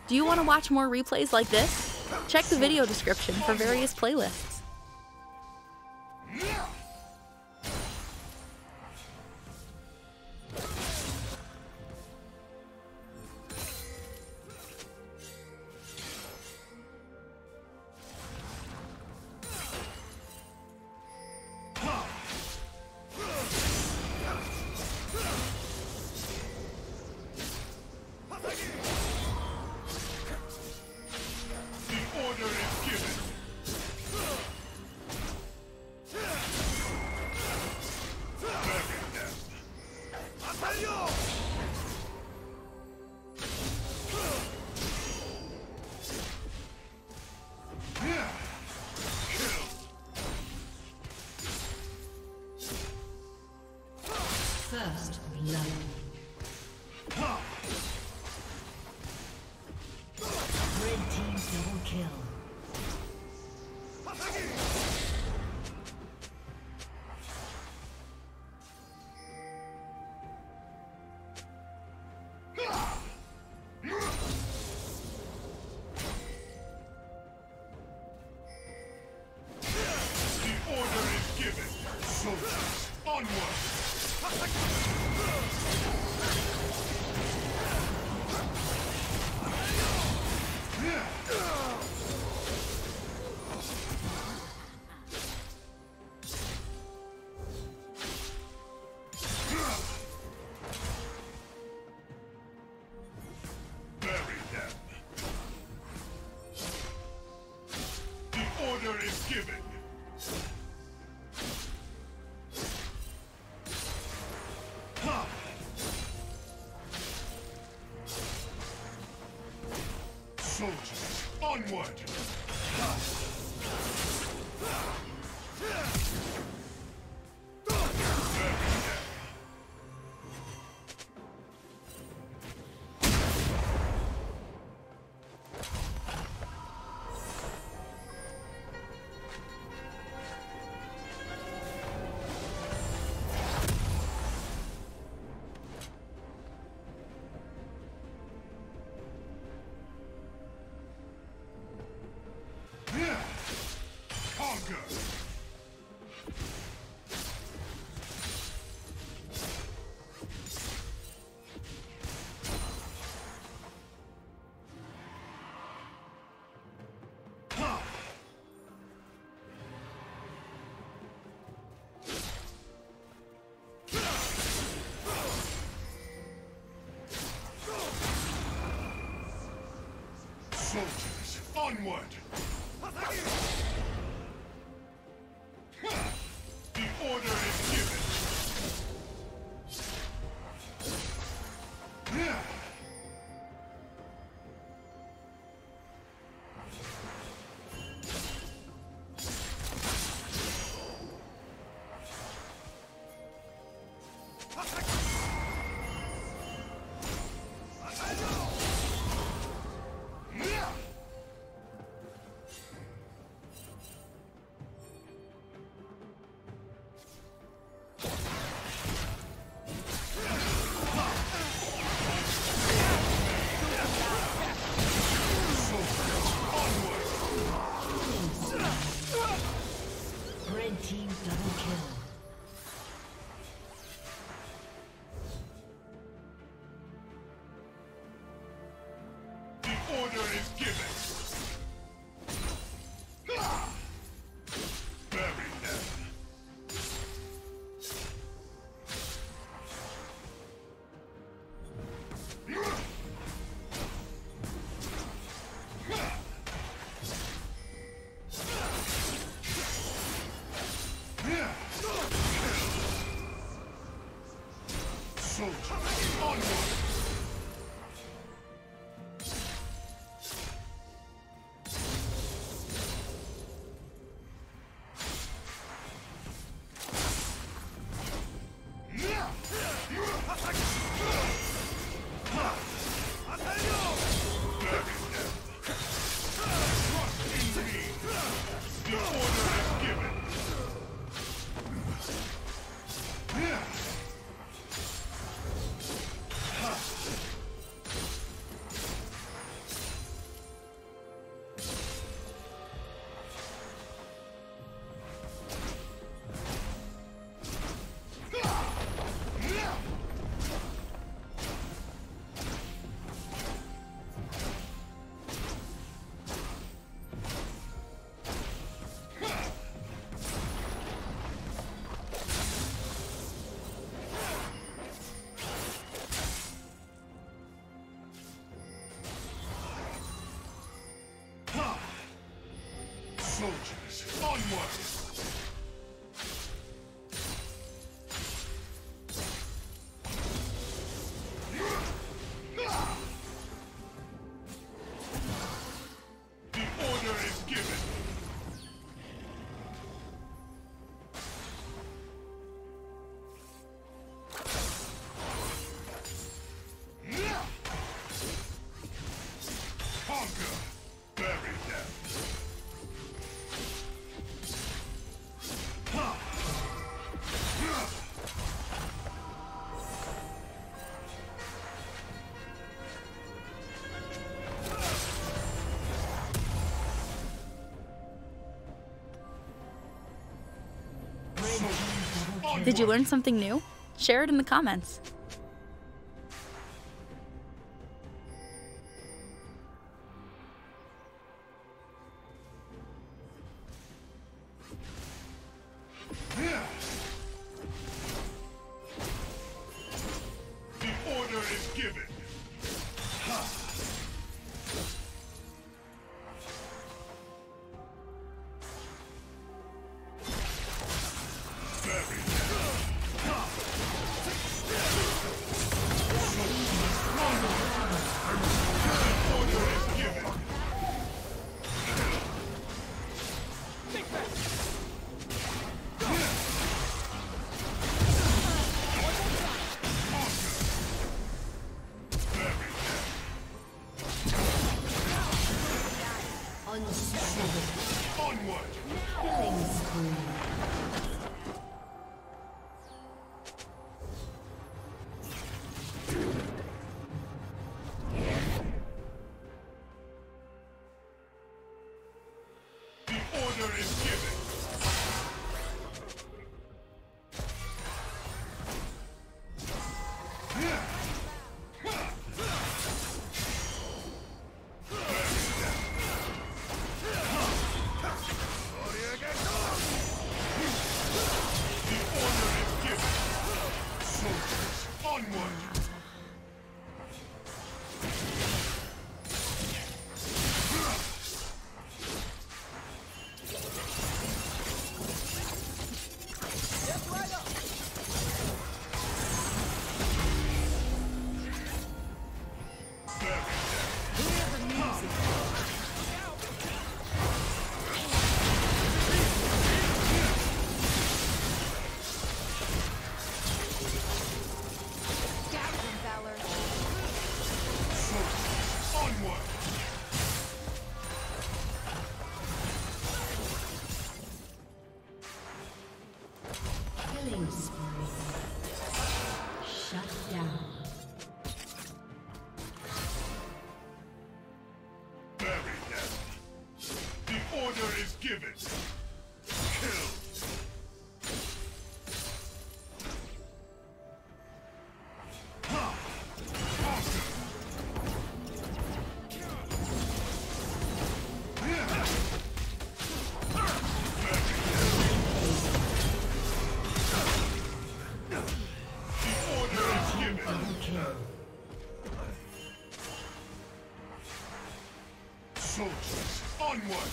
Do you want to watch more replays like this? Check the video description for various playlists. First blood. Red team double kill. The order is given. Soldiers, onward! Bury them. The order is given. Soldiers, onward! Conquer! Soldiers, onward! The order is given. Red team double kill. The order is given. Bury them. Soldiers, onward! Soldiers, onward! The order is given. Conquer! Bury them! Did you learn something new? Share it in the comments. The order is given. Bury them. The order is given. Onward! Killing spree. The order is given. The order is given. Soldiers, onward! Onward! Killing spree. Shut down. Bury them. The order is given. Kill. The order is given. Soldiers, onward!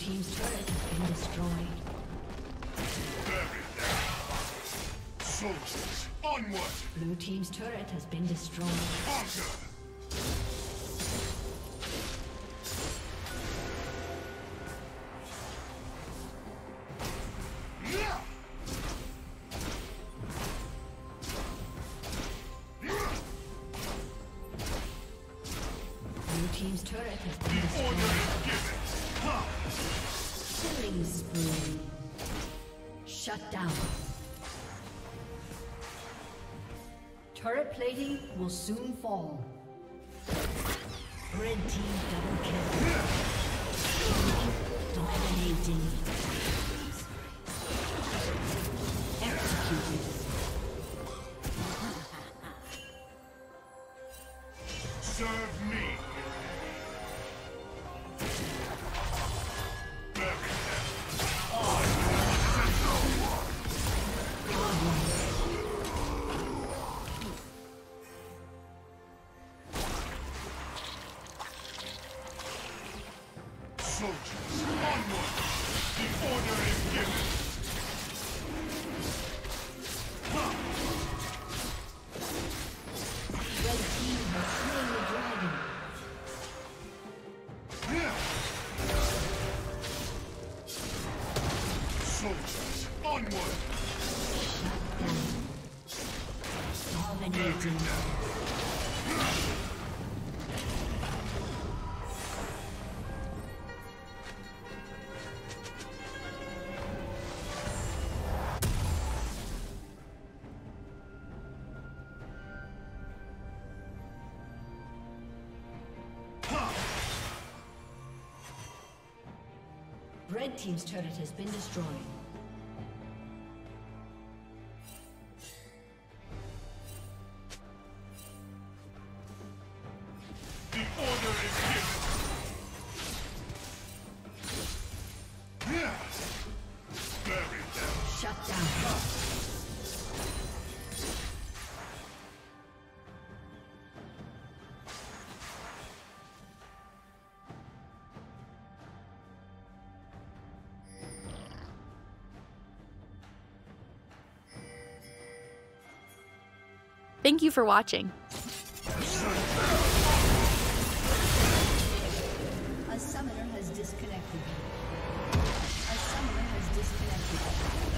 team's turret has been destroyed. Bury them. Soldiers, onward! Blue team's turret has been destroyed. Conquer! Blue team's turret has been The order destroyed. is given. Ha! Killing spree. Shut down. Turret plating will soon fall. Red team double kill. Dominating. Executed. Serve me. Bury them. Soldiers, onward! The order is given. Ha! Red team has slain the dragon. Yeah. Soldiers, onward! Dominating. Red team's turret has been destroyed. The order is given. Yeah. Bury them. Shut down. Thank you for watching. A summoner has disconnected. A summoner has disconnected.